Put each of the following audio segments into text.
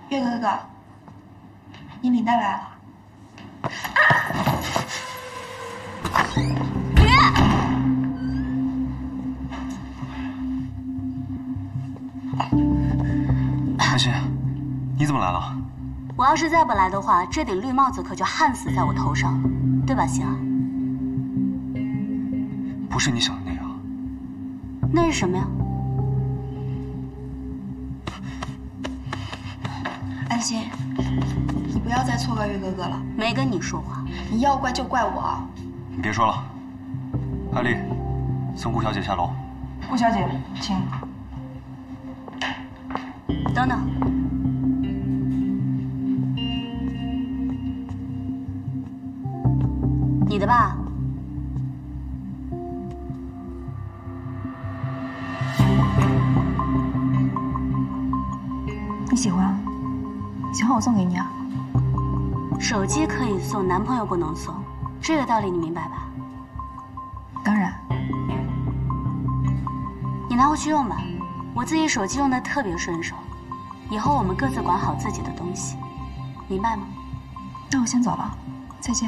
月哥哥，你领带来了。 安心，你怎么来了？ 我要是再不来的话，这顶绿帽子可就焊死在我头上了，对吧，星儿？ 不是你想的那样。 那是什么呀？ 安心，你不要再错怪月哥哥了。 没跟你说话。 你要怪就怪我。 你别说了，艾丽，送顾小姐下楼。 顾小姐，请。 等等。你的吧？ 你喜欢？喜欢我送给你啊？ 手机可以送，男朋友不能送，这个道理你明白吧？ 当然。 你拿回去用吧，我自己手机用的特别顺手。以后我们各自管好自己的东西，明白吗？ 那我先走了，再见。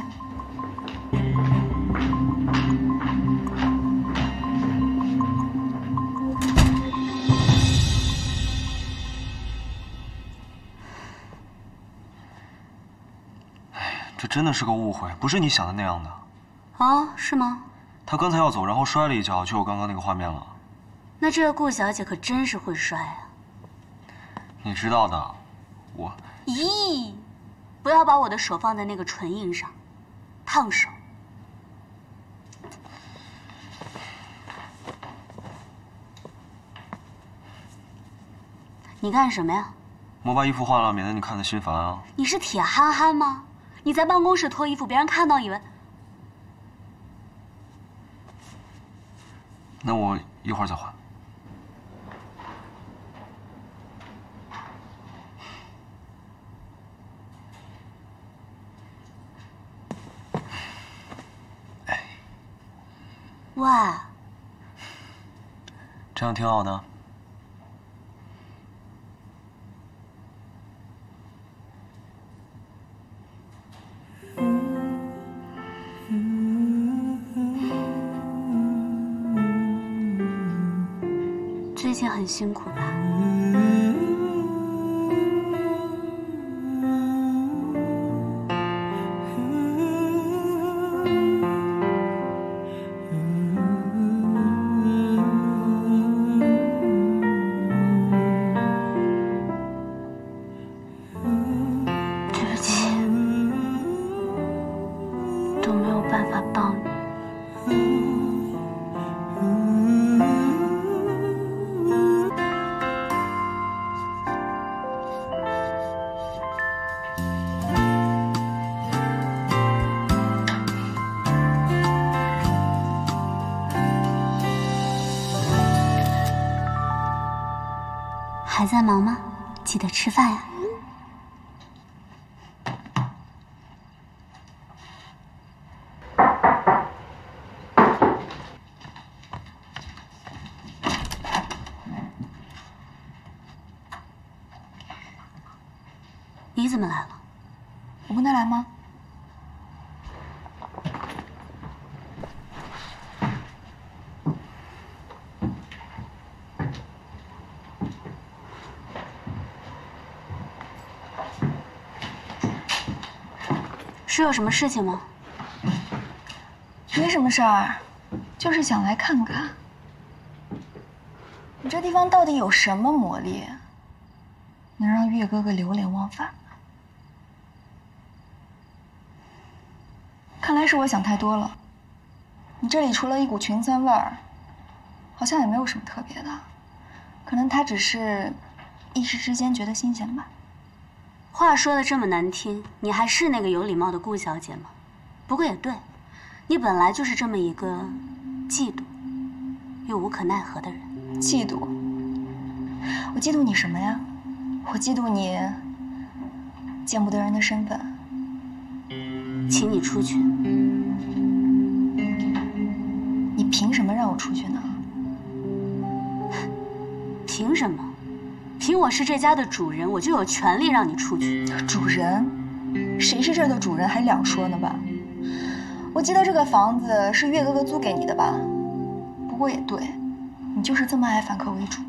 这真的是个误会，不是你想的那样的。 哦，是吗？ 他刚才要走，然后摔了一跤，就有刚刚那个画面了。 那这个顾小姐可真是会摔啊！ 你知道的，我…… 咦，不要把我的手放在那个唇印上，烫手。你干什么呀？ 我把衣服换了，免得你看得心烦啊。 你是铁憨憨吗？你在办公室脱衣服，别人看到以为…… 那我一会儿再换。 哇， 这样挺好的。 最近很辛苦吧？对不起，都没有办法帮你。还在忙吗？记得吃饭呀。你怎么来了？ 我跟他来吗？ 是有什么事情吗？ 没什么事儿，就是想来看看，你这地方到底有什么魔力，能让月哥哥流连忘返？看来是我想太多了。你这里除了一股群森味儿，好像也没有什么特别的，可能他只是一时之间觉得新鲜吧。 话说的这么难听，你还是那个有礼貌的顾小姐吗？不过也对，你本来就是这么一个嫉妒又无可奈何的人。 嫉妒？我嫉妒你什么呀？我嫉妒你见不得人的身份。 请你出去。 你凭什么让我出去呢？ 凭什么？ 凭我是这家的主人，我就有权利让你出去。 主人？谁是这儿的主人还两说呢吧？我记得这个房子是岳哥哥租给你的吧？不过也对，你就是这么爱反客为主。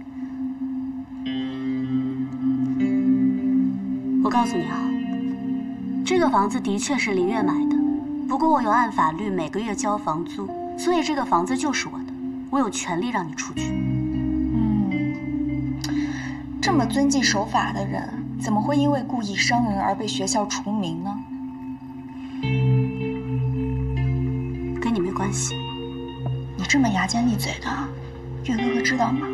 我告诉你啊，这个房子的确是林月买的，不过我有按法律每个月交房租，所以这个房子就是我的，我有权利让你出去。 这么遵纪守法的人，怎么会因为故意伤人而被学校除名呢？ 跟你没关系。 你这么牙尖利嘴的，岳哥哥知道吗？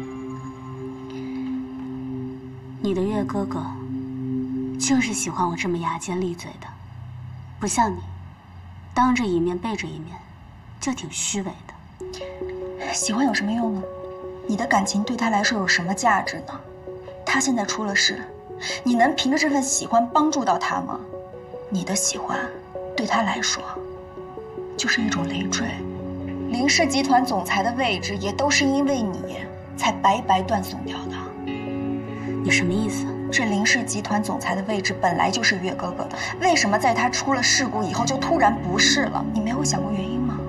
你的岳哥哥就是喜欢我这么牙尖利嘴的，不像你，当着一面背着一面，就挺虚伪的。 喜欢有什么用呢？你的感情对他来说有什么价值呢？他现在出了事，你能凭着这份喜欢帮助到他吗？你的喜欢对他来说就是一种累赘。林氏集团总裁的位置也都是因为你才白白断送掉的。 你什么意思？ 这林氏集团总裁的位置本来就是岳哥哥的，为什么在他出了事故以后就突然不是了？你没有想过原因吗？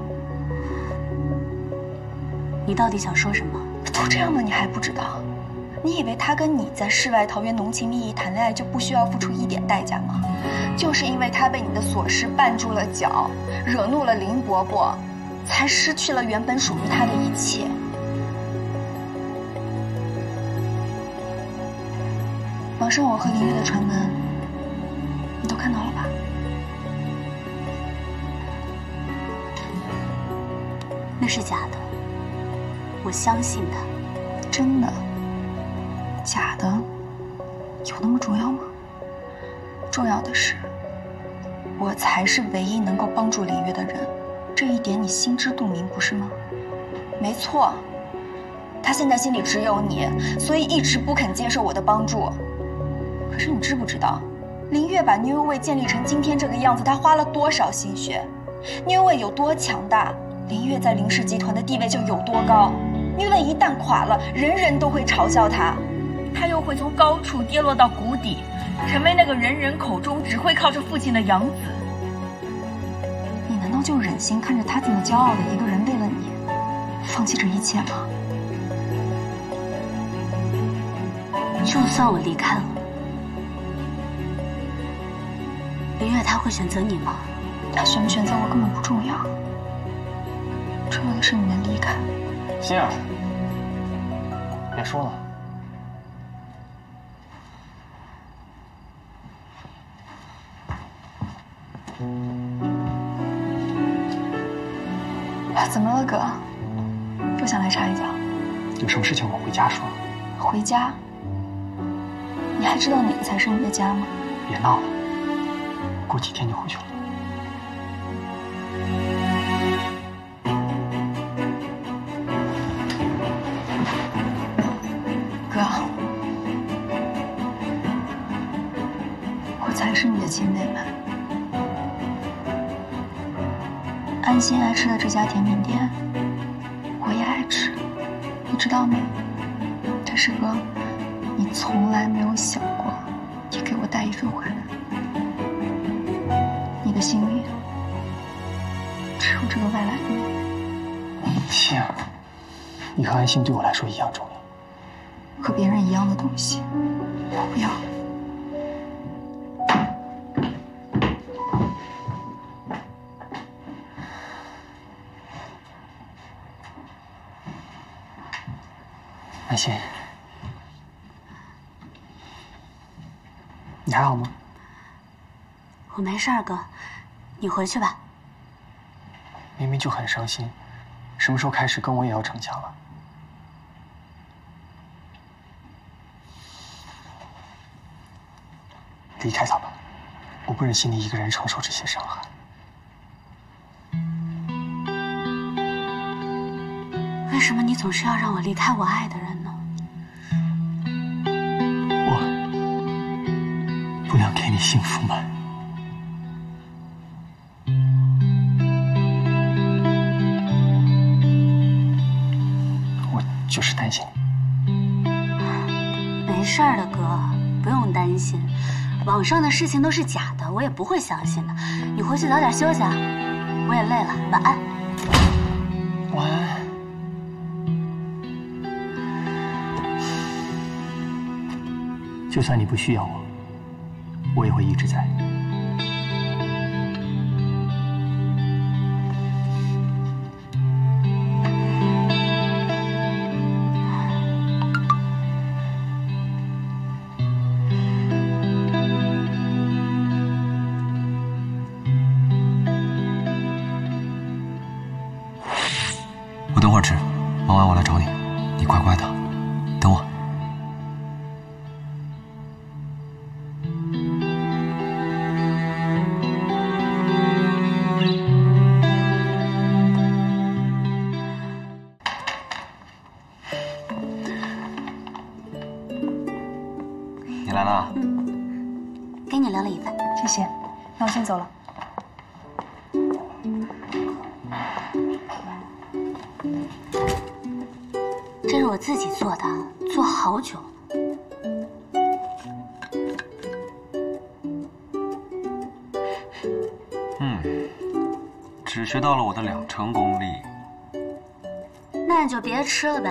你到底想说什么？ 都这样了，你还不知道？你以为他跟你在世外桃源浓情蜜意谈恋爱就不需要付出一点代价吗？就是因为他被你的琐事绊住了脚，惹怒了林伯伯，才失去了原本属于他的一切。网上我和林月的传闻，你都看到了吧？ 那是假的，我相信他。 真的？假的？有那么重要吗？重要的是，我才是唯一能够帮助林月的人，这一点你心知肚明，不是吗？没错，他现在心里只有你，所以一直不肯接受我的帮助。可是你知不知道，林月把 New Way 建立成今天这个样子，他花了多少心血 ？New Way 有多强大，林月在林氏集团的地位就有多高。New Way 一旦垮了，人人都会嘲笑他， 他又会从高处跌落到谷底，成为那个人人口中只会靠着父亲的养子。 你难道就忍心看着他这么骄傲的一个人为了你，放弃这一切吗？ 就算我离开了，林月他会选择你吗？ 他选不选择我根本不重要，重要的是你能离开。 心儿，别说了。 怎么了，哥？又想来插一脚？ 有什么事情我回家说。 回家？你还知道哪个才是你的家吗？ 别闹了，过几天就回去了。 哥，我才是你的亲妹妹。安心爱吃的这家甜品店，我也爱吃，你知道吗？但是哥，你从来没有想过也给我带一份回来。你的心里只有这个外来的你。 心儿，你和安心对我来说一样重要。 和别人一样的东西，我不要。 安心，你还好吗？ 我没事儿，哥，你回去吧。 明明就很伤心，什么时候开始跟我也要逞强了？离开他吧，我不忍心你一个人承受这些伤害。 为什么你总是要让我离开我爱的人呢？ 我不能给你幸福吗？我就是担心你。 事儿的，哥，不用担心。网上的事情都是假的，我也不会相信的。你回去早点休息啊，我也累了，晚安。 晚安。就算你不需要我，我也会一直在。 我等会儿吃，忙完我来找你，你乖乖的，等我。你来了。 给你留了一份。 谢谢，那我先走了。 这是我自己做的，做好久。 只学到了我的2成功力。 那你就别吃了呗。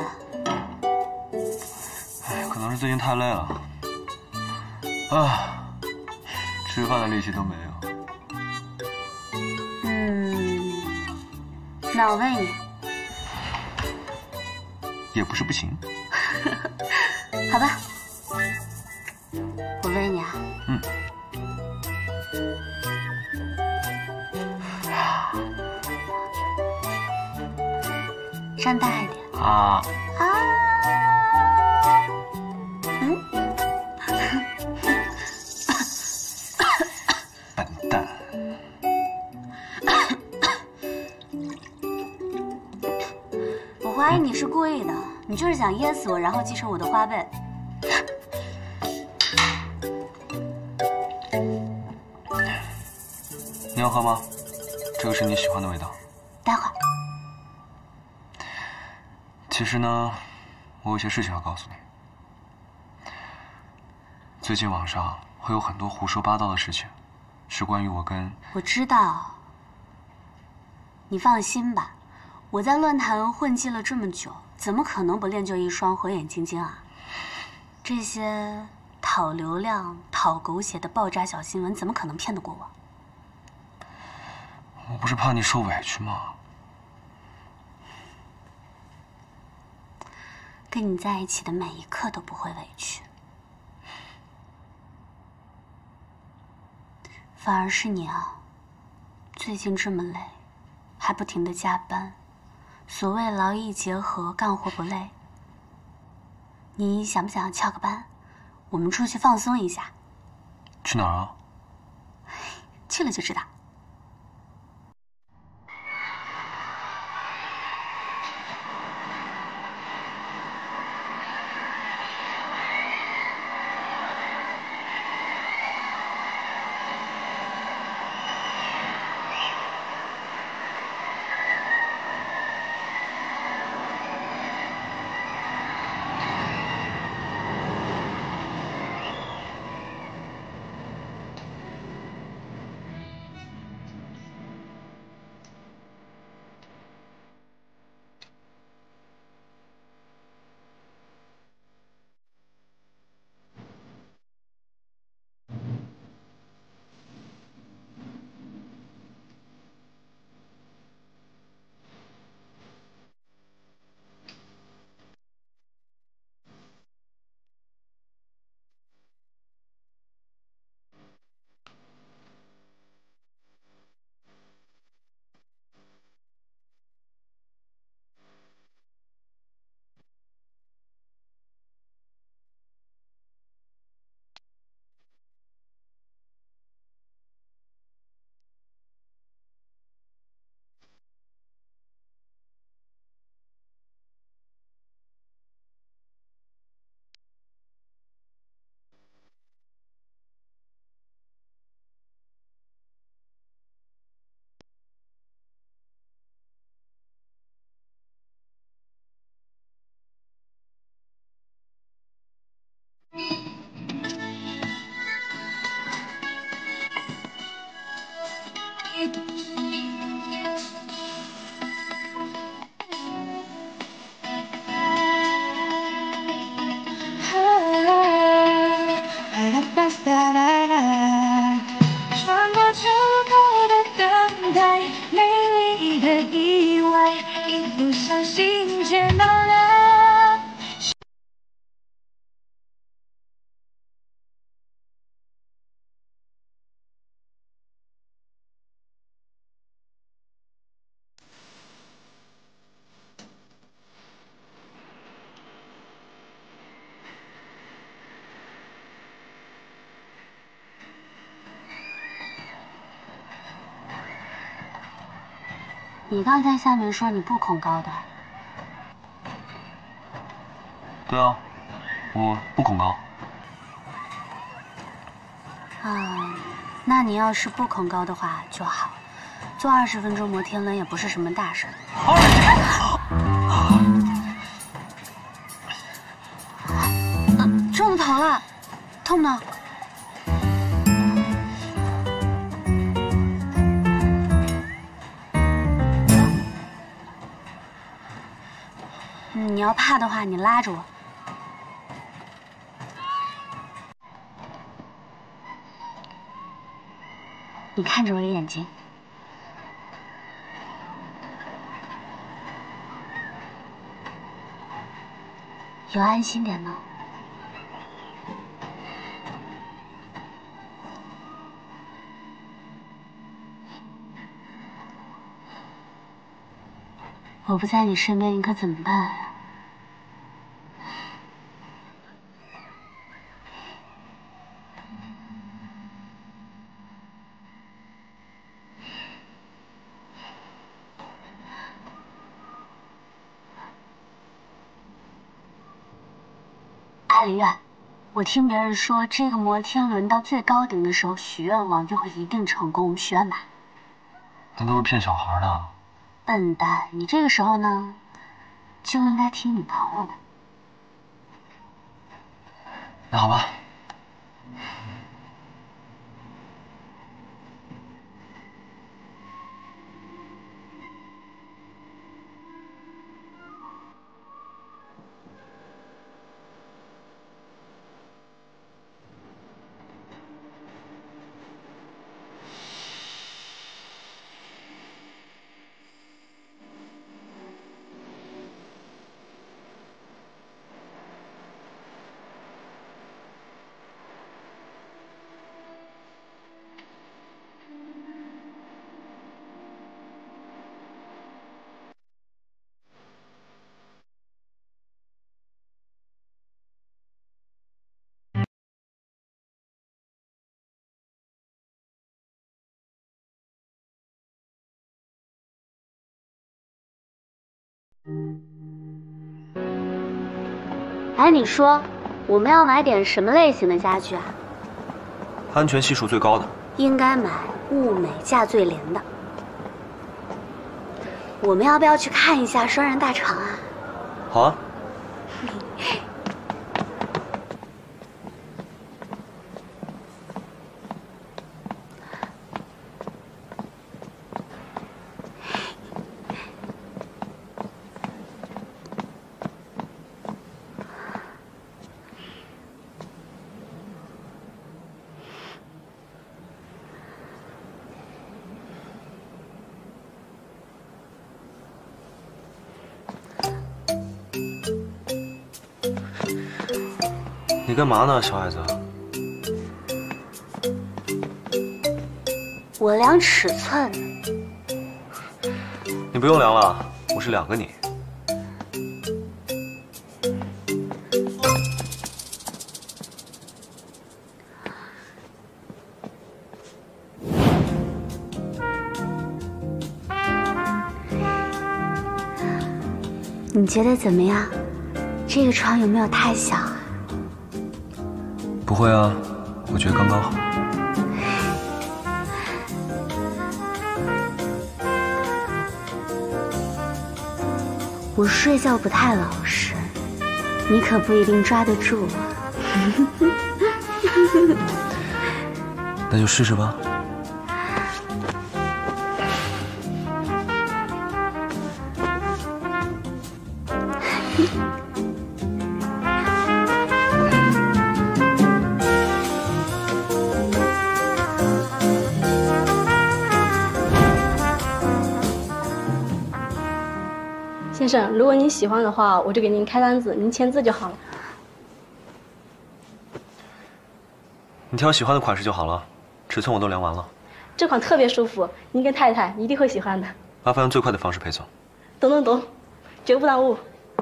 哎，可能是最近太累了，啊，吃饭的力气都没有。 那我喂你。 也不是不行。 好吧，我喂你啊。张大一点。 啊。笨蛋。 我怀疑你是故意的，你就是想噎死我，然后继承我的花呗。 你要喝吗？这个是你喜欢的味道。 待会儿。 其实呢，我有些事情要告诉你。最近网上会有很多胡说八道的事情，是关于我跟…… 我知道。你放心吧，我在论坛混迹了这么久，怎么可能不练就一双火眼金睛啊？这些讨流量、讨狗血的爆炸小新闻，怎么可能骗得过我？ 我不是怕你受委屈吗？ 跟你在一起的每一刻都不会委屈，反而是你啊，最近这么累，还不停地加班，所谓劳逸结合，干活不累。你想不想翘个班，我们出去放松一下？ 去哪儿啊？ 去了就知道。 穿过这个的等待，美丽的意外，一路上心间暖暖。 你刚才下面说你不恐高的。 对啊，我不恐高。 啊，那你要是不恐高的话就好，坐20分钟摩天轮也不是什么大事。撞到头了，痛吗？你要怕的话，你拉着我。你看着我的眼睛。有安心点吗？我不在你身边，你可怎么办啊？李远，我听别人说，这个摩天轮到最高顶的时候许愿望就会一定成功。我们许愿吧。 那都是骗小孩的。 笨蛋，你这个时候呢，就应该听你朋友的。 那好吧。 哎，你说，我们要买点什么类型的家具啊？ 安全系数最高的。 应该买物美价最廉的。我们要不要去看一下双人大床啊？ 好啊。你干嘛呢，小孩子？ 我量尺寸。 你不用量了，我是2个你。 你觉得怎么样？这个床有没有太小啊？ 不会啊，我觉得刚刚好。 我睡觉不太老实，你可不一定抓得住啊。 那就试试吧。 先生，如果您喜欢的话，我就给您开单子，您签字就好了。 你挑喜欢的款式就好了，尺寸我都量完了。 这款特别舒服，您跟太太一定会喜欢的。 麻烦用最快的方式配送。 懂，绝不耽误。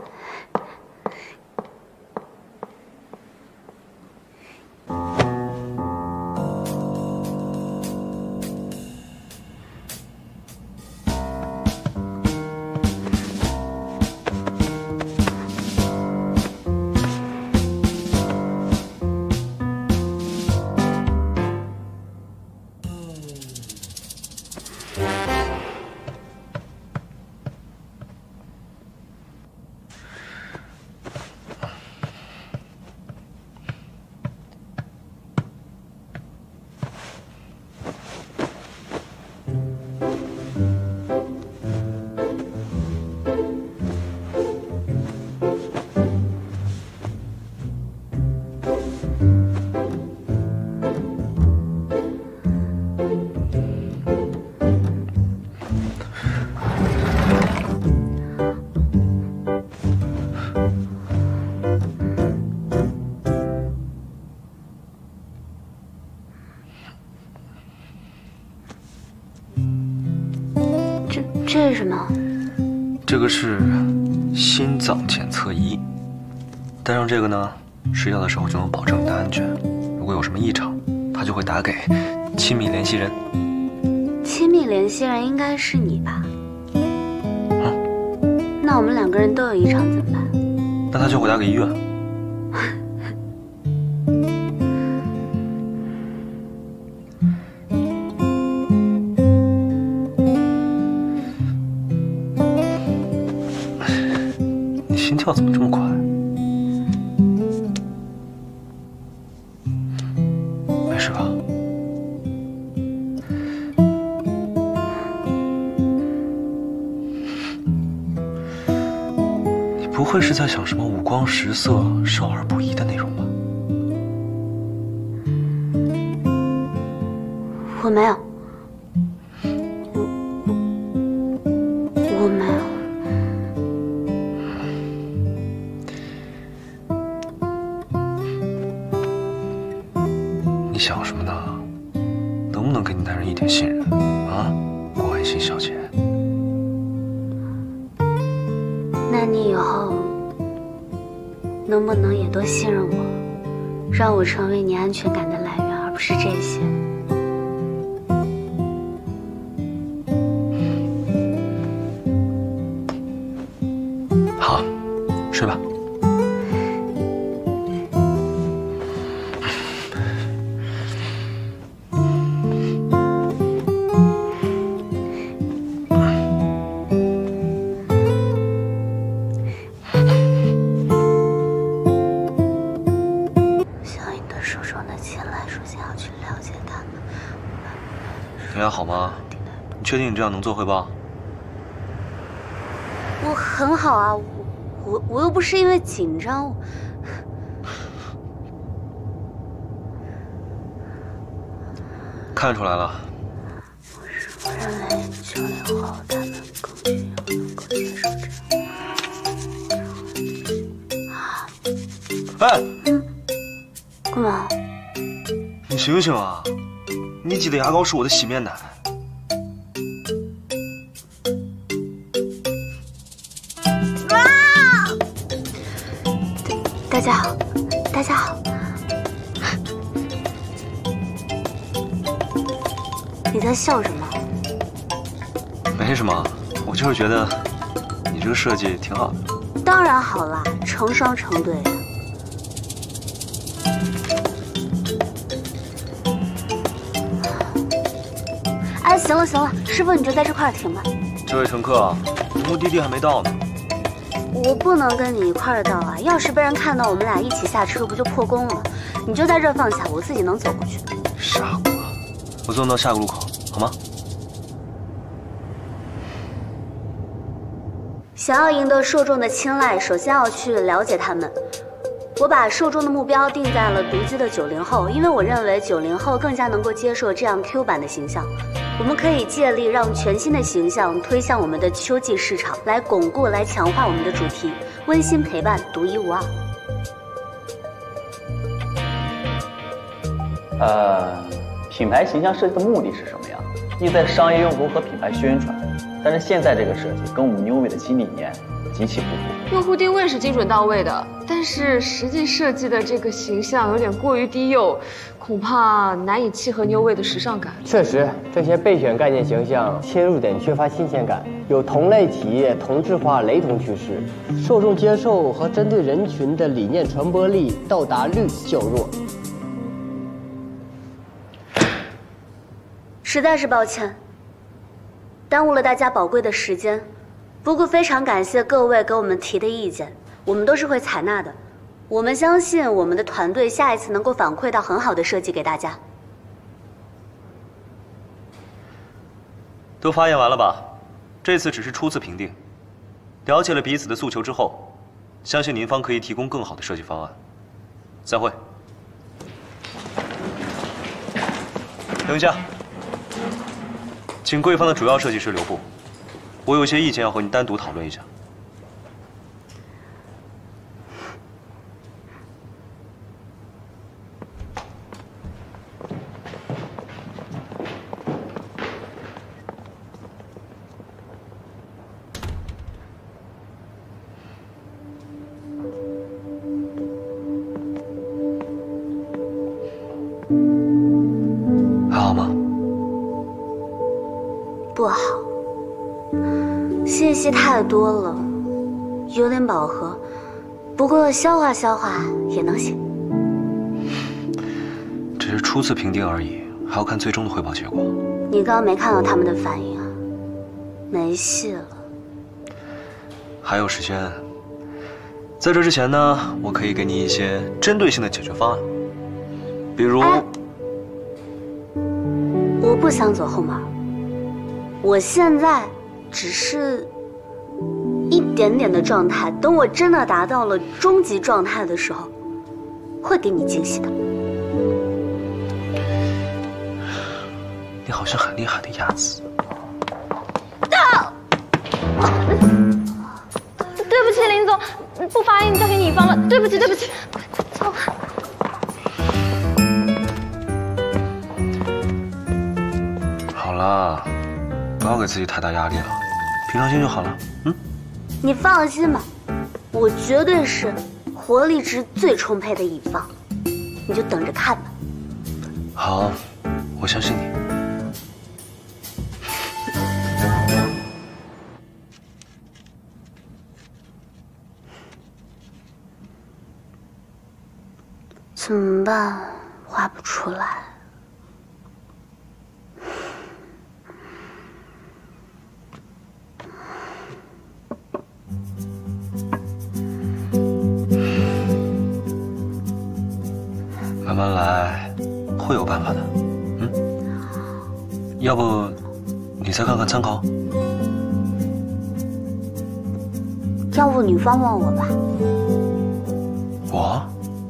这是什么？ 这个是心脏检测仪，戴上这个呢，睡觉的时候就能保证你的安全。如果有什么异常，它就会打给亲密联系人。 亲密联系人应该是你吧？那我们2个人都有异常怎么办？ 那他就会打给医院。心跳怎么这么快？没事吧？你不会是在想什么五光十色、少儿不宜的内容吧？ 我没有，我没有。 你想什么呢？能不能给你男人一点信任啊，关心小姐？ 那你以后能不能也多信任我，让我成为你安全感的来源，而不是这些？ 好，睡吧。你还好吗？你确定你这样能做汇报？ 我很好啊，我又不是因为紧张。 看出来了。 我认为90后他们更需要能够接受这样。 哎， 干嘛？ 你醒醒啊！你挤的牙膏是我的洗面奶。 大家好，大家好。你在笑什么？ 没什么，我就是觉得你这个设计挺好的。 当然好啦，成双成对呀。哎，行了行了，师傅你就在这块停吧。 这位乘客，目的地还没到呢。 我不能跟你一块儿到啊，要是被人看到我们俩一起下车，不就破功了？你就在这放下，我自己能走过去。 傻瓜，我送到下个路口，好吗？ 想要赢得受众的青睐，首先要去了解他们。我把受众的目标定在了独居的90后，因为我认为90后更加能够接受这样 Q 版的形象。 我们可以借力让全新的形象推向我们的秋季市场，来巩固、来强化我们的主题，温馨陪伴，独一无二。 品牌形象设计的目的是什么呀？意在商业用途和品牌宣传。但是现在这个设计跟我们 New Way 的新理念极其不符。 用户定位是精准到位的，但是实际设计的这个形象有点过于低幼，恐怕难以契合 New Way 的时尚感。 确实，这些备选概念形象切入点缺乏新鲜感，有同类企业同质化雷同趋势，受众接受和针对人群的理念传播力到达率较弱。 实在是抱歉，耽误了大家宝贵的时间。不过非常感谢各位给我们提的意见，我们都是会采纳的。我们相信我们的团队下一次能够反馈到很好的设计给大家。 都发言完了吧？这次只是初次评定，了解了彼此的诉求之后，相信您方可以提供更好的设计方案。散会。等一下。请贵方的主要设计师留步，我有些意见要和你单独讨论一下。还好吗？ 不好，信息太多了，有点饱和。不过消化消化也能行。 只是初次评定而已，还要看最终的汇报结果。 你刚刚没看到他们的反应啊？没戏了。 还有时间。在这之前呢，我可以给你一些针对性的解决方案，比如…… 我不想走后门。我现在只是一点点的状态，等我真的达到了终极状态的时候，会给你惊喜的。 你好像很厉害的样子。 对不起，林总，不发音交给你方了，对不起，对不起。走吧。 好了。不要给自己太大压力了，平常心就好了。 你放心吧，我绝对是活力值最充沛的一方，你就等着看吧。 好，我相信你。 怎么办？画不出来。 慢慢来，会有办法的。要不你再看看参考？ 要不你帮帮我吧？ 我？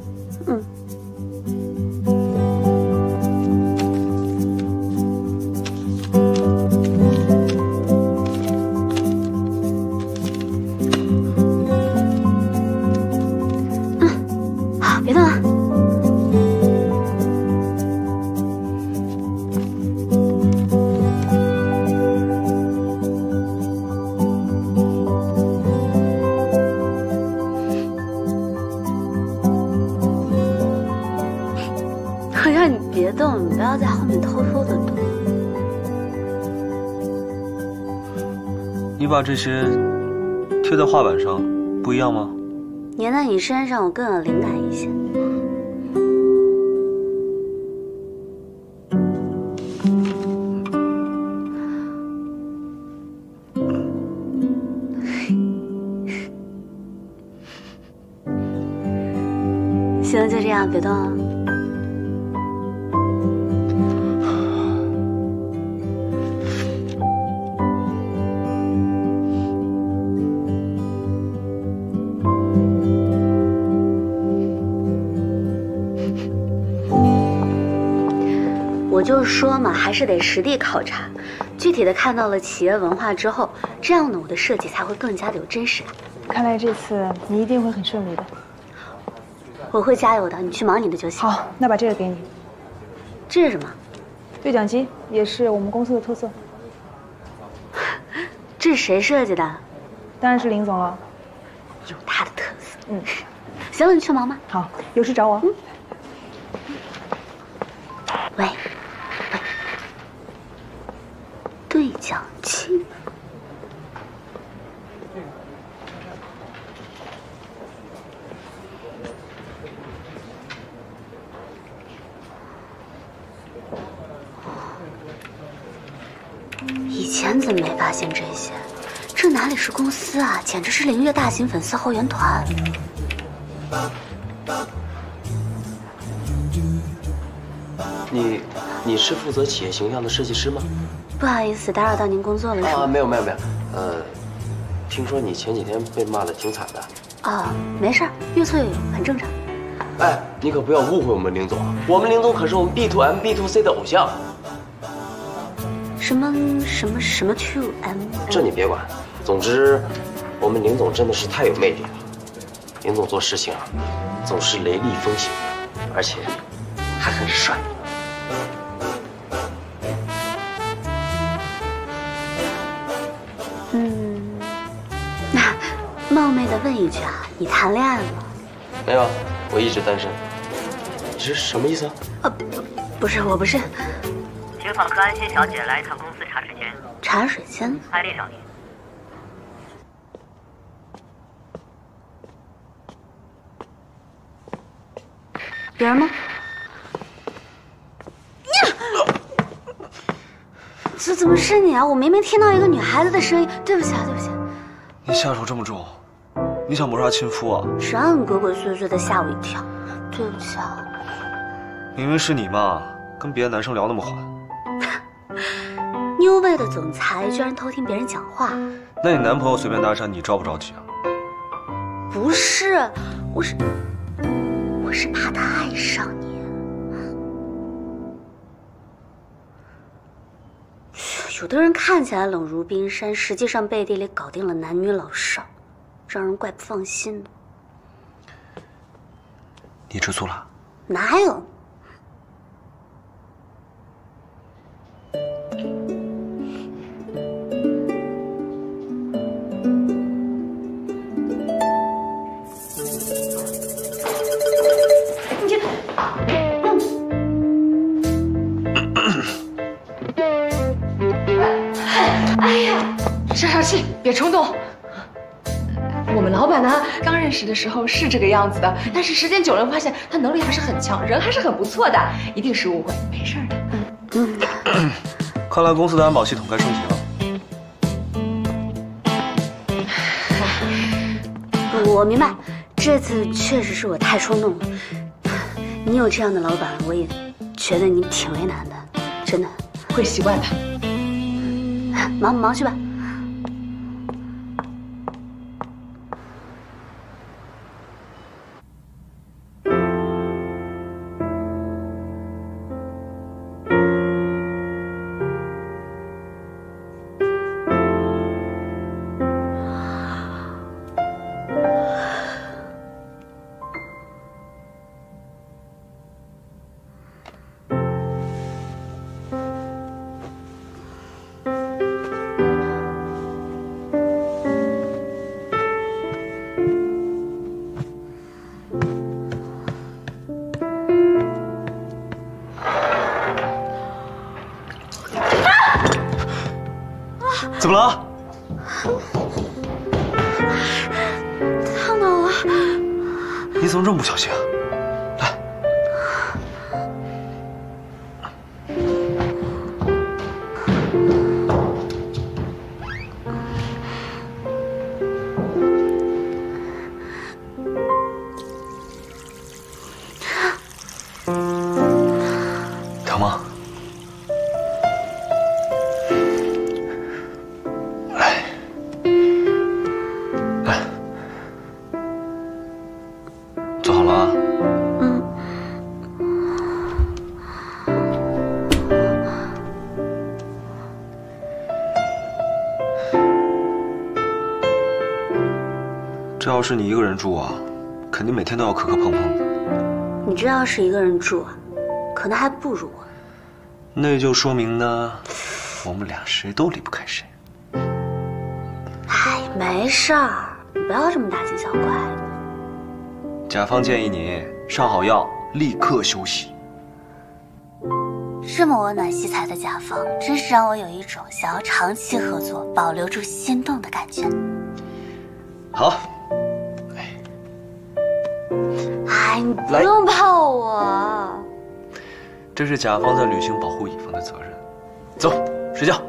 好，别动了。我让你别动，你不要在后面偷偷的动。 你把这些贴在画板上，不一样吗？ 粘在你身上，我更有灵感一些。行，就这样，别动了。 我就说嘛，还是得实地考察，具体的看到了企业文化之后，这样呢，我的设计才会更加的有真实感。 看来这次你一定会很顺利的。 我会加油的，你去忙你的就行。 好，那把这个给你。 这是什么？对讲机，也是我们公司的特色。 这是谁设计的？ 当然是林总了。 有他的特色。行了，你去忙吧。 好，有事找我。 喂，对讲机。以前怎么没发现这些？这哪里是公司啊，简直是凌月大型粉丝后援团。 你是负责企业形象的设计师吗？ 不好意思，打扰到您工作了是吗？ 没有。听说你前几天被骂得挺惨的。 哦，没事儿，越挫越勇，很正常。 哎，你可不要误会我们林总啊，我们林总可是我们 B2M、B2C 的偶像。 什么 2M？ 这你别管，总之，我们林总真的是太有魅力了。林总做事情啊，总是雷厉风行，而且还很帅。 那冒昧的问一句啊，你谈恋爱了吗？ 没有，我一直单身。你这是什么意思啊？ 不是，我不是。 请访客安心小姐来一趟公司茶水间。 茶水间？ 艾丽少爷。 有人吗？怎么是你啊？我明明听到一个女孩子的声音。对不起啊，对不起。 你下手这么重，你想谋杀亲夫啊？ 谁让你鬼鬼祟祟的吓我一跳？对不起啊。 明明是你嘛，跟别的男生聊那么欢。 New Way的总裁居然偷听别人讲话。 那你男朋友随便搭讪你着不着急啊？ 不是，我是怕他爱上你。有的人看起来冷如冰山，实际上背地里搞定了男女老少，让人怪不放心的。 你吃醋了？ 哪有？ 消消气，别冲动。我们老板呢，刚认识的时候是这个样子的，但是时间久了发现他能力还是很强，人还是很不错的，一定是误会，没事的。 看来公司的安保系统该升级了。我明白，这次确实是我太冲动了。你有这样的老板，我也觉得你挺为难的，真的。 会习惯的。 忙去吧。 怎么了？ 烫到了！ 你怎么这么不小心啊？来，疼吗？做好了啊。 这要是你一个人住啊，肯定每天都要磕磕碰碰的。 你这要是一个人住啊，可能还不如我。 那就说明呢，我们俩谁都离不开谁。 哎，没事儿，你不要这么大惊小怪的。 甲方建议你上好药，立刻休息。 这么温暖惜才的甲方，真是让我有一种想要长期合作、保留住心动的感觉。 好。 哎，你不用抱我。 这是甲方在履行保护乙方的责任。走，睡觉。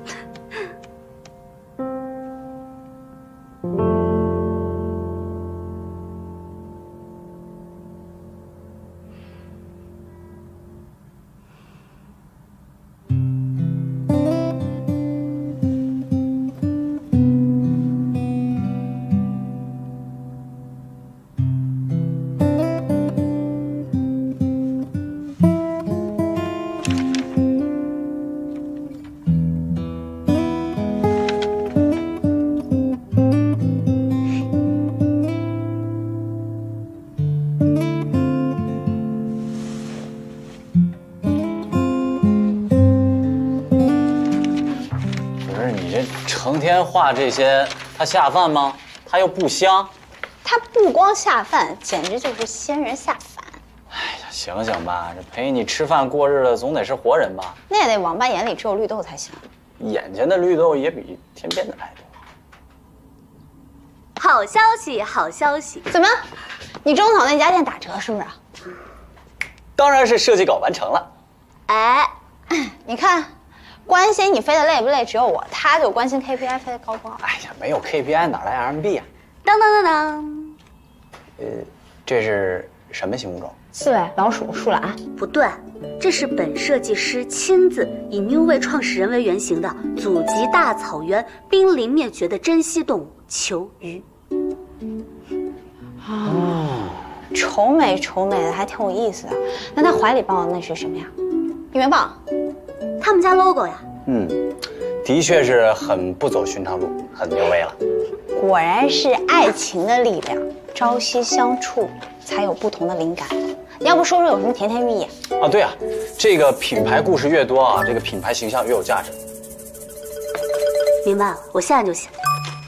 成天画这些，它下饭吗？它又不香。 它不光下饭，简直就是仙人下凡。 哎呀，醒醒吧，这陪你吃饭过日子总得是活人吧？ 那也得王八眼里只有绿豆才行。 眼前的绿豆也比天边的来多。 好消息，好消息！ 怎么，你种草那家店打折是不是？ 当然是设计稿完成了。 哎，你看。关心你飞得累不累，只有我，他就关心 KPI 飞得高不高。 哎呀，没有 KPI 哪来 RMB 啊？ 当当当当。 这是什么形物种？ 刺猬、老鼠、树懒？ 不对，这是本设计师亲自以 New Way 创始人为原型的祖籍大草原濒临灭绝的珍稀动物球鱼。 哦，丑美丑美的，还挺有意思的。那他怀里抱的那是什么呀？玉米棒。 他们家 logo 呀。 的确是很不走寻常路，很牛威了。 果然是爱情的力量，朝夕相处才有不同的灵感。要不说说有什么甜甜寓意啊？对啊，这个品牌故事越多啊，这个品牌形象越有价值。 明白了，我现在就写。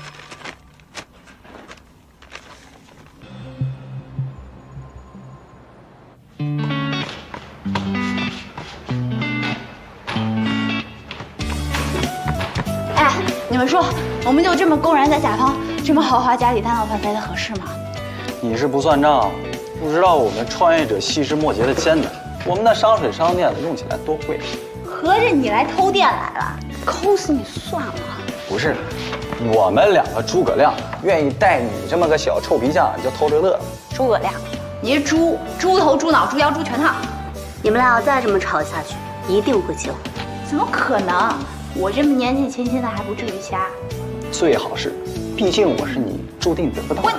你们说，我们就这么公然在甲方这么豪华家里大闹翻飞的合适吗？ 你是不算账，不知道我们创业者细枝末节的艰难。我们那商水商店的用起来多贵。 合着你来偷店来了，抠死你算了。 不是，我们两个诸葛亮愿意带你这么个小臭皮匠就偷着乐。 诸葛亮，你是猪头、猪脑、猪腰、猪全套。 你们俩要再这么吵下去，一定会结婚。 怎么可能？我这么年纪轻轻的还不至于瞎。 最好是，毕竟我是你注定得不到的。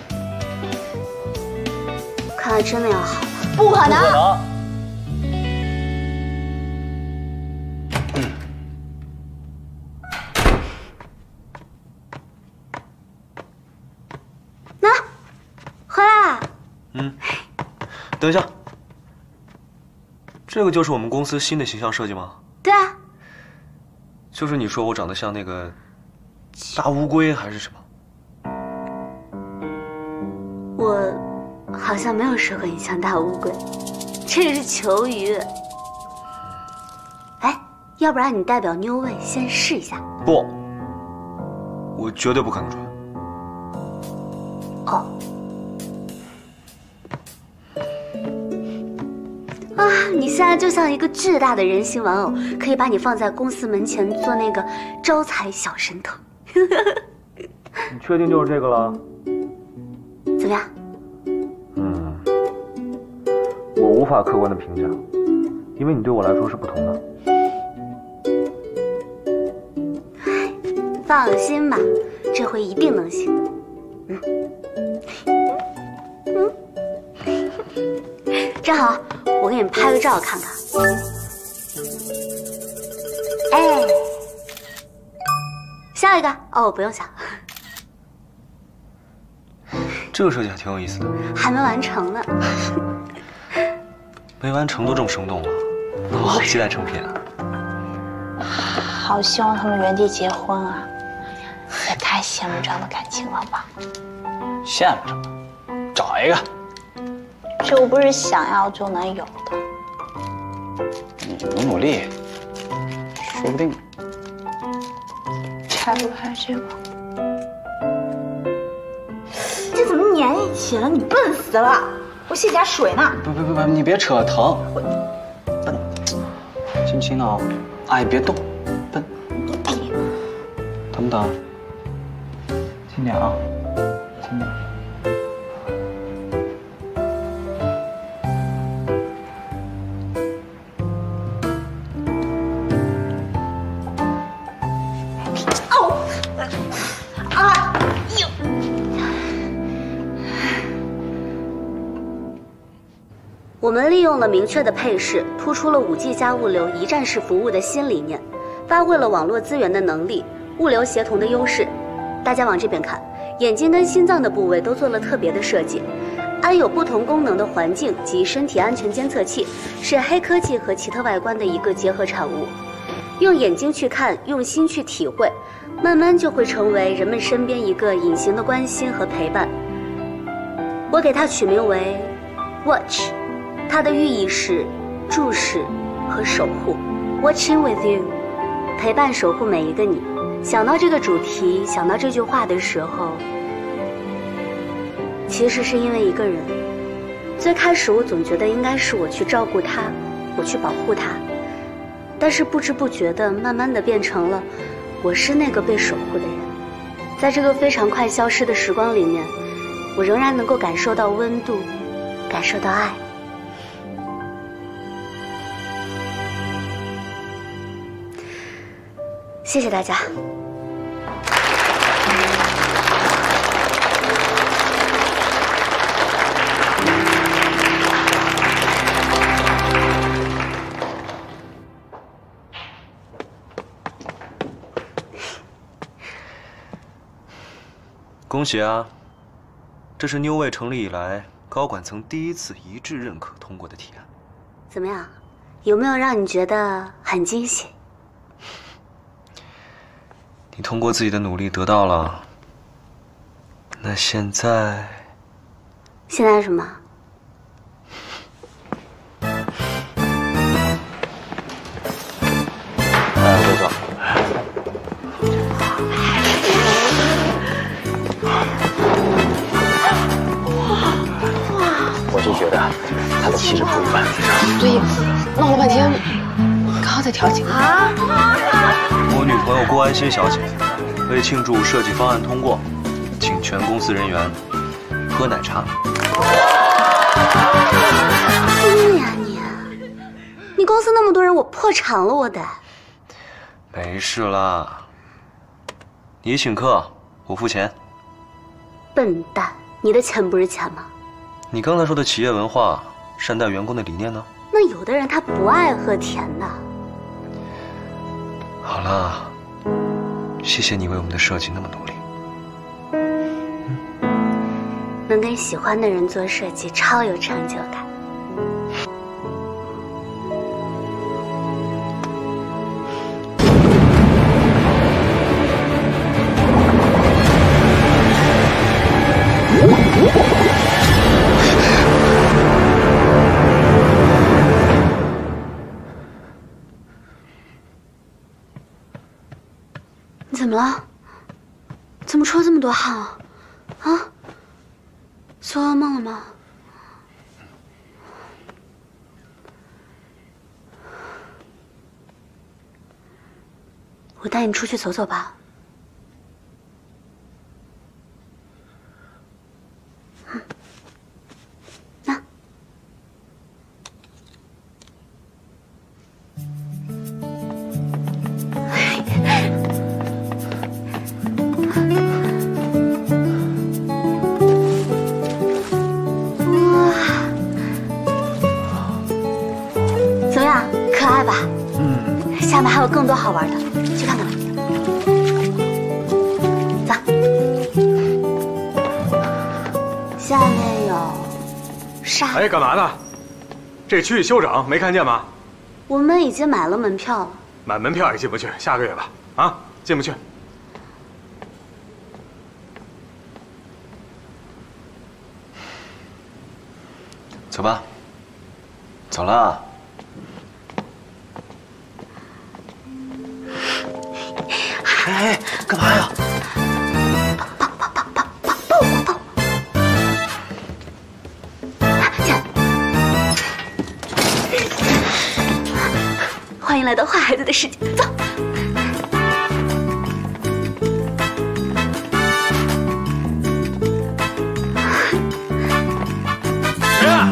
看来真的要好了。 不可能。不可能。 那，回来啦。 等一下，这个就是我们公司新的形象设计吗？ 对啊。 就是你说我长得像那个大乌龟还是什么？ 我好像没有说过你像大乌龟，这个是球鱼。哎，要不然你代表 New Way先试一下？ 不，我绝对不可能穿。 哦。啊，你现在就像一个巨大的人形玩偶，可以把你放在公司门前做那个招财小神童。 你确定就是这个了？ 怎么样？ 我无法客观的评价，因为你对我来说是不同的。 放心吧，这回一定能行。正好，我给你拍个照看看。哎，笑一个哦，不用笑。 这个设计还挺有意思的。 还没完成呢。 没完成都这么生动了，我好期待成品啊！ 好希望他们原地结婚啊！也太羡慕这样的感情了吧？ 羡慕什么？找一个。 这又不是想要就能有的。 努努力，说不定。 拆不开这个。这怎么粘一起了？你笨死了！我洗下水呢。 不，你别扯，疼。笨，轻轻的哦。哎，别动，笨。疼不疼？轻点啊，轻点。 我们利用了明确的配饰，突出了5G 加物流一站式服务的新理念，发挥了网络资源的能力、物流协同的优势。大家往这边看，眼睛跟心脏的部位都做了特别的设计，安有不同功能的环境及身体安全监测器，是黑科技和奇特外观的一个结合产物。用眼睛去看，用心去体会，慢慢就会成为人们身边一个隐形的关心和陪伴。我给它取名为 Watch。它的寓意是注视和守护 ，Watching with you， 陪伴守护每一个你。想到这个主题，想到这句话的时候，其实是因为一个人。最开始我总觉得应该是我去照顾他，我去保护他，但是不知不觉的，慢慢的变成了我是那个被守护的人。在这个非常快消失的时光里面，我仍然能够感受到温度，感受到爱。谢谢大家。 恭喜啊！这是 New Way 成立以来高管层第一次一致认可通过的提案。 怎么样？有没有让你觉得很惊喜？ 你通过自己的努力得到了，那现在什么？ 队长，我就觉得他的气质不一般。 对，闹了半天，刚刚在调情啊。 我女朋友郭安心小姐为庆祝设计方案通过，请全公司人员喝奶茶。 疯呀你！你公司那么多人，我破产了，我得。 没事啦，你请客，我付钱。 笨蛋，你的钱不是钱吗？ 你刚才说的企业文化、善待员工的理念呢？ 那有的人他不爱喝甜的。 好了，谢谢你为我们的设计那么努力。 能跟喜欢的人做设计，超有成就感。你怎么了？怎么出了这么多汗啊？啊？做噩梦了吗？我带你出去走走吧。那。怎么样，可爱吧？下面还有更多好玩的，去看看吧。走。 傻。 哎，干嘛呢？这区域休整没看见吗？ 我们已经买了门票了。 买门票也进不去，下个月吧。啊，进不去。 走吧。走了。 哎，干嘛呀？ 欢迎来到坏孩子的世界，走。 谁啊？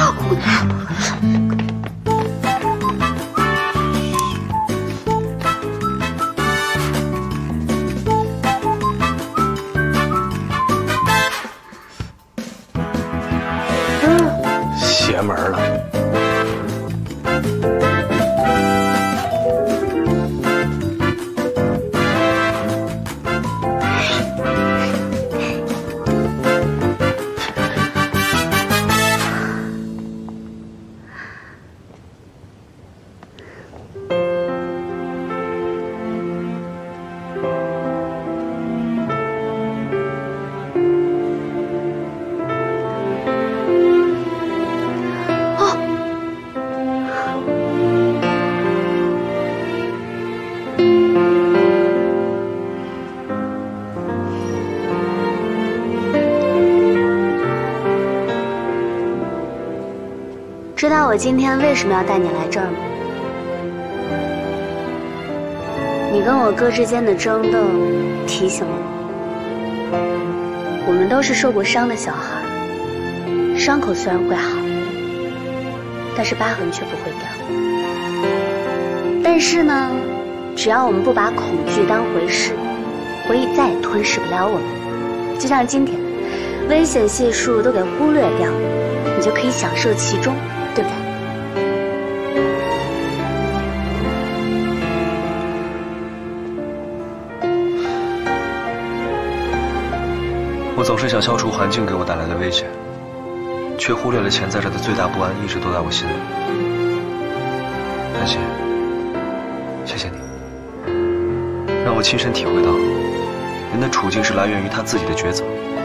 邪门了。 知道我今天为什么要带你来这儿吗？你跟我哥之间的争斗，提醒了我。我们都是受过伤的小孩，伤口虽然会好，但是疤痕却不会掉。但是呢，只要我们不把恐惧当回事，回忆再也吞噬不了我们。就像今天，危险系数都给忽略掉，你就可以享受其中。对不对？ 我总是想消除环境给我带来的危险，却忽略了潜在着的最大不安一直都在我心里。安心，谢谢你，让我亲身体会到，人的处境是来源于他自己的抉择。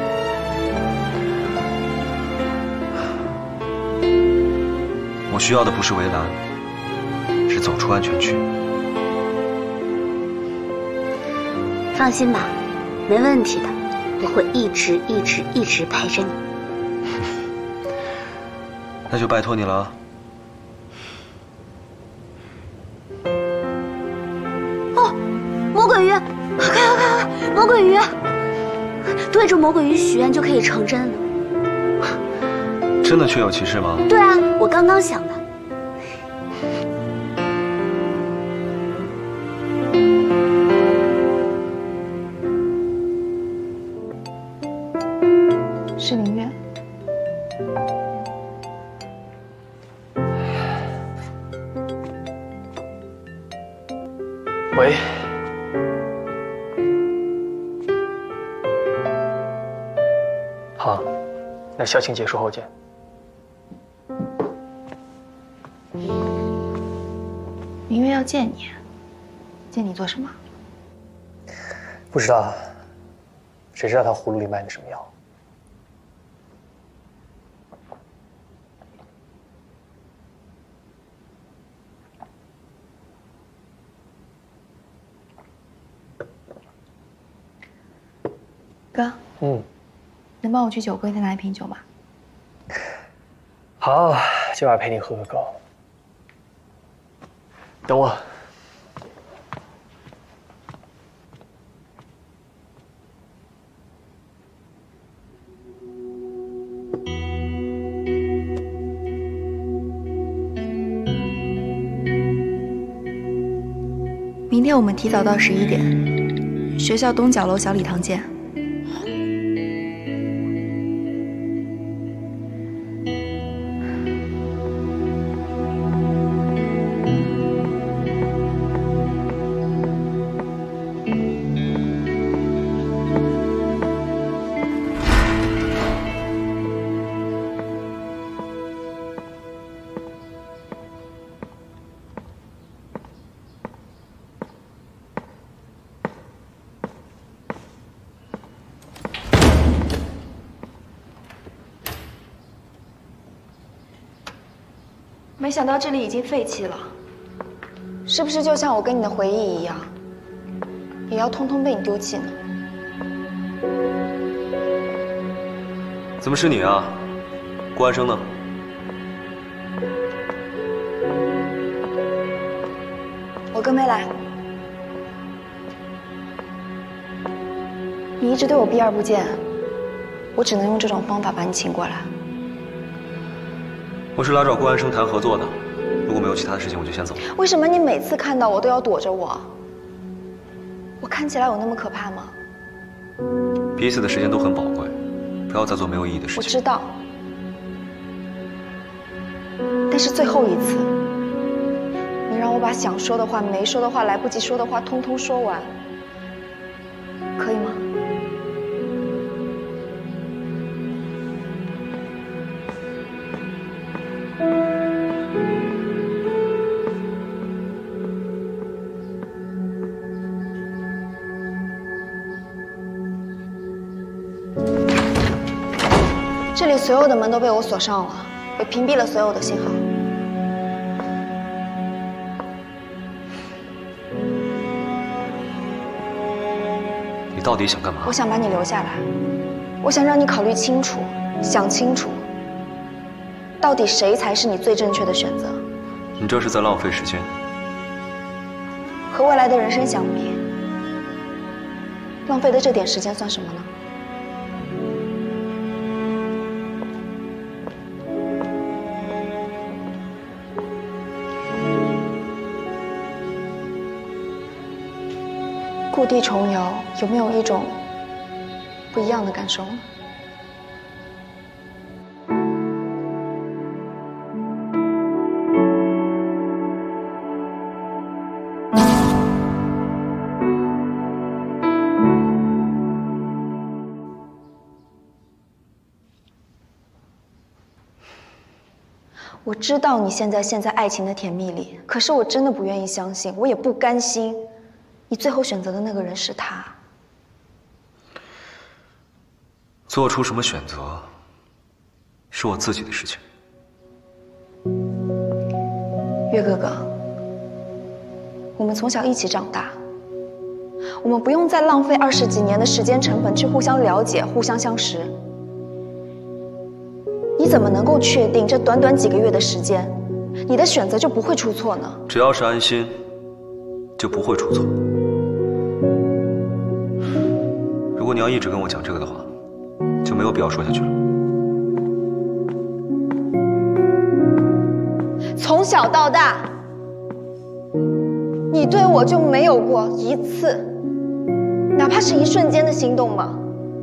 我需要的不是围栏，是走出安全区。 放心吧，没问题的，我会一直陪着你。 那就拜托你了。 哦，魔鬼鱼，快！魔鬼鱼，对着魔鬼鱼许愿就可以成真了。 真的确有其事吗？ 对啊，我刚刚想的。 是林月。 喂。好，那校庆结束后见。 明月要见你，见你做什么？ 不知道，谁知道他葫芦里卖的什么药？ 哥，能帮我去酒柜再拿一瓶酒吗？ 好，今晚陪你喝个够。等我。 明天我们提早到11点，学校东角楼小礼堂见。 没想到这里已经废弃了，是不是就像我跟你的回忆一样，也要通通被你丢弃呢？ 怎么是你啊？顾安生呢？ 我哥没来。你一直对我避而不见，我只能用这种方法把你请过来。 我是来找顾安生谈合作的，如果没有其他的事情，我就先走了。 为什么你每次看到我都要躲着我？我看起来有那么可怕吗？ 彼此的时间都很宝贵，不要再做没有意义的事情。 我知道，但是最后一次，你让我把想说的话、没说的话、来不及说的话，通通说完，可以吗？这里所有的门都被我锁上了，也屏蔽了所有的信号。 你到底想干嘛？ 我想把你留下来，我想让你考虑清楚，想清楚，到底谁才是你最正确的选择。 你这是在浪费时间。 和未来的人生相比，浪费的这点时间算什么呢？故地重游，有没有一种不一样的感受呢？我知道你现在爱情的甜蜜里，可是我真的不愿意相信，我也不甘心。你最后选择的那个人是他。 做出什么选择，是我自己的事情。 岳哥哥，我们从小一起长大，我们不用再浪费20几年的时间成本去互相了解、互相相识。你怎么能够确定这短短几个月的时间，你的选择就不会出错呢？ 只要是安心，就不会出错。如果你要一直跟我讲这个的话，就没有必要说下去了。 从小到大，你对我就没有过一次，哪怕是一瞬间的心动吗？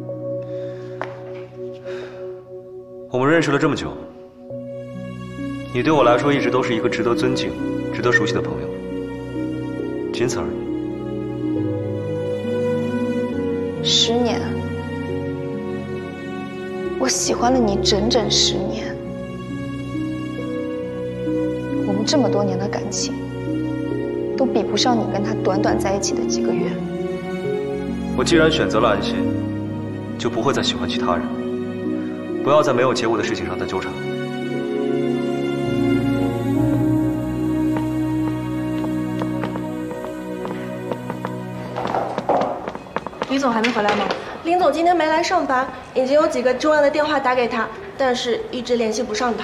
我们认识了这么久，你对我来说一直都是一个值得尊敬、值得熟悉的朋友，仅此而已。 10年，我喜欢了你整整10年。我们这么多年的感情，都比不上你跟他短短在一起的几个月。 我既然选择了安心，就不会再喜欢其他人。不要在没有结果的事情上再纠缠。 李总还没回来吗？ 林总今天没来上班，已经有几个重要的电话打给他，但是一直联系不上他。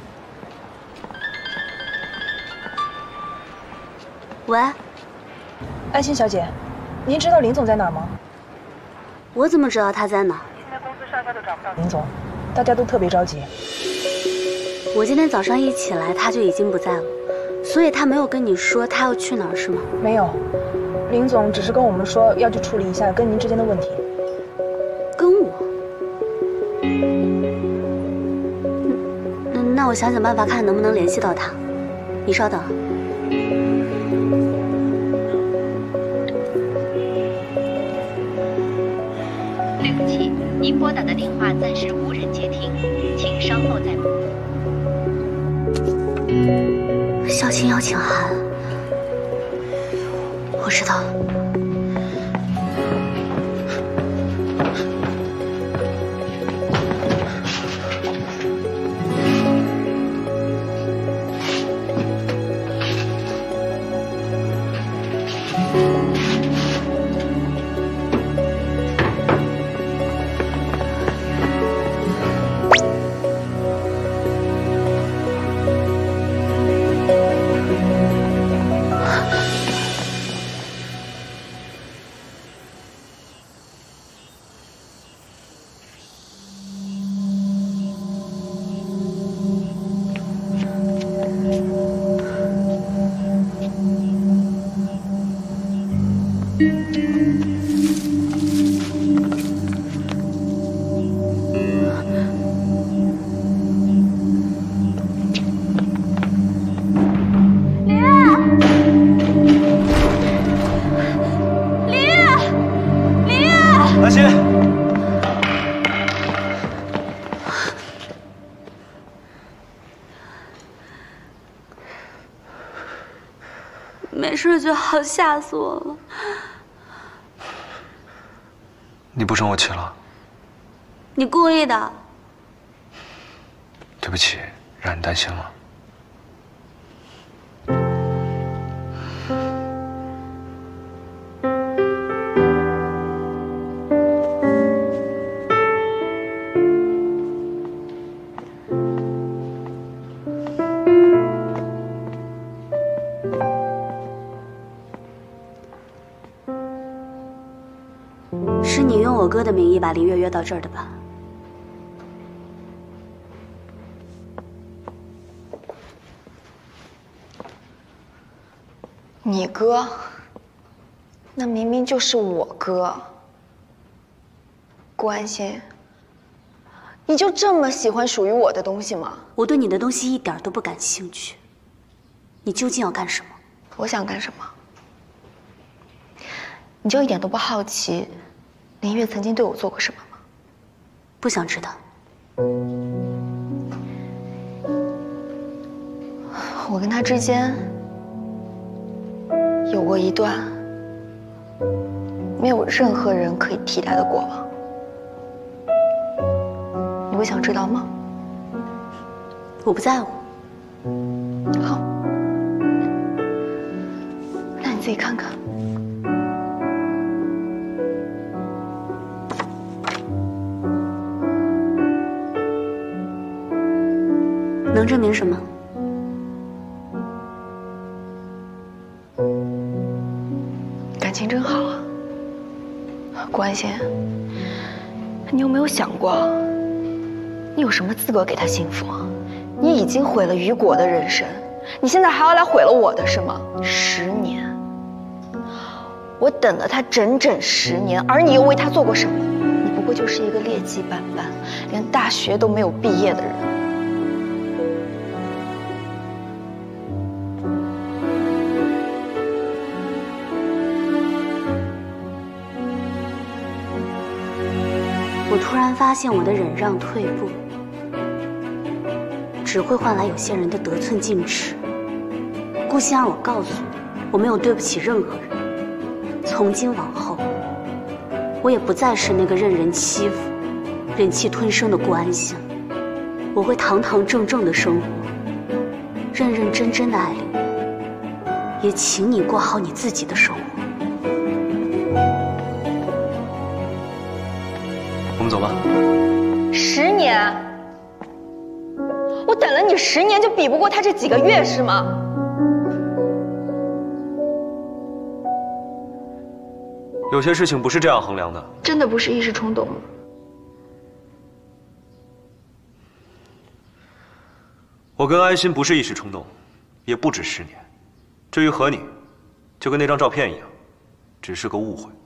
喂， 安心小姐，您知道林总在哪儿吗？ 我怎么知道他在哪儿？ 现在公司上下都找不到林总，大家都特别着急。 我今天早上一起来，他就已经不在了，所以他没有跟你说他要去哪儿是吗？ 没有，林总只是跟我们说要去处理一下跟您之间的问题。 跟我？那我想想办法，看能不能联系到他。你稍等。 对不起，您拨打的电话暂时无人接听，请稍后再拨。 校庆邀请函，我知道了。 没事就好，吓死我了。 你不生我气了？ 你故意的。 对不起，让你担心了。 是你用我哥的名义把林月约到这儿的吧？ 你哥，那明明就是我哥。顾安心，你就这么喜欢属于我的东西吗？ 我对你的东西一点都不感兴趣。你究竟要干什么？ 我想干什么？你就一点都不好奇林月曾经对我做过什么吗？ 不想知道。 我跟他之间有过一段没有任何人可以替代的过往，你不想知道吗？ 我不在乎。 好，那你自己看看。 能证明什么？ 感情真好啊，顾安心，你有没有想过，你有什么资格给他幸福？你已经毁了雨果的人生，你现在还要来毁了我的是吗？10年，我等了他整整10年，而你又为他做过什么？你不过就是一个劣迹斑斑，连大学都没有毕业的人。 我突然发现，我的忍让退步，只会换来有些人的得寸进尺。顾欣儿，我告诉你，我没有对不起任何人。从今往后，我也不再是那个任人欺负、忍气吞声的顾安心。我会堂堂正正的生活，认认真真的爱林月，也请你过好你自己的生活。 我们走吧。 10年，我等了你10年，就比不过他这几个月是吗？ 有些事情不是这样衡量的。 真的不是一时冲动吗？ 我跟安心不是一时冲动，也不止10年。至于和你，就跟那张照片一样，只是个误会。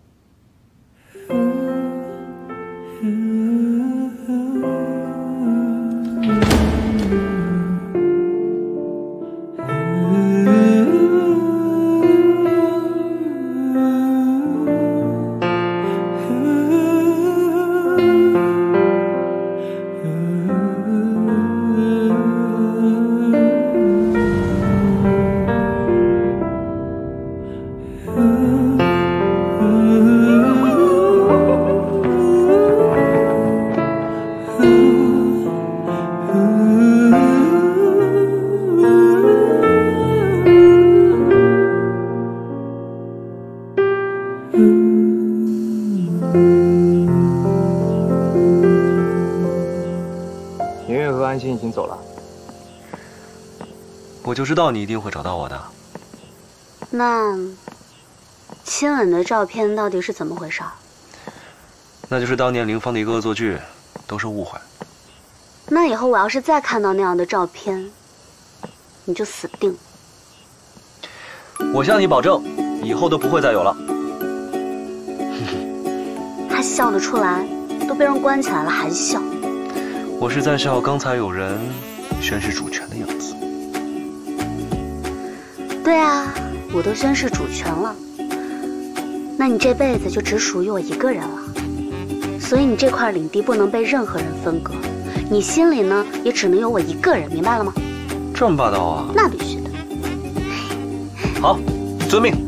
已经走了。 我就知道你一定会找到我的。 那亲吻的照片到底是怎么回事？ 那就是当年林芳的一个恶作剧，都是误会。 那以后我要是再看到那样的照片，你就死定了。 我向你保证，以后都不会再有了。 还笑得出来？都被人关起来了还笑？ 我是在笑刚才有人宣誓主权的样子。 对啊，我都宣誓主权了，那你这辈子就只属于我一个人了。所以你这块领地不能被任何人分割，你心里呢也只能有我一个人，明白了吗？ 这么霸道啊？ 那必须的。 好，遵命。